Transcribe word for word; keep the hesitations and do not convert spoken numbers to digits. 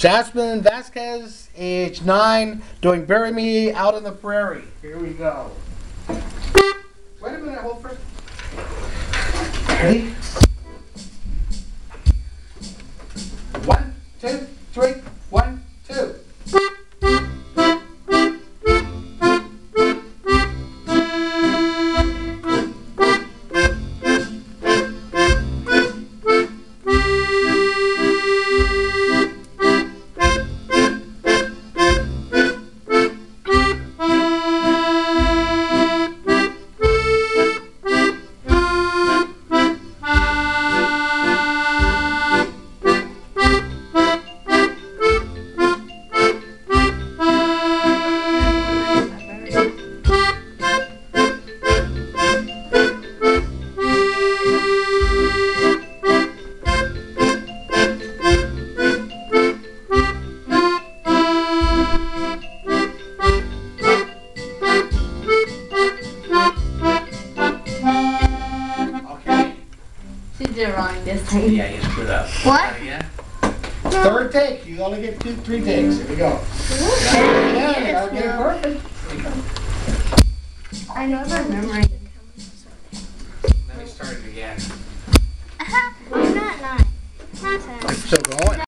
Jasmine Vasquez, age nine, doing Bury Me Out in the Prairie. Here we go. Wait a minute, hold first. Ready? One, two, three, one, two. She did it wrong this time. Yeah, you screwed up. What? Yeah. Third take. You only get two, three takes. Here we go. Yeah, you gotta get it perfect. I know the memory. Let me start it again. I'm not nine. It's still going.